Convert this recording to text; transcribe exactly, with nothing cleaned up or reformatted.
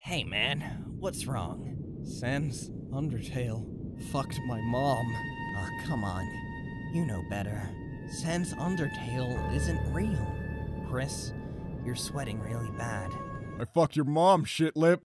Hey man, what's wrong? Sans Undertale fucked my mom. Aw, come on. You know better. Sans Undertale isn't real. Chris, you're sweating really bad. I fucked your mom, shit lip.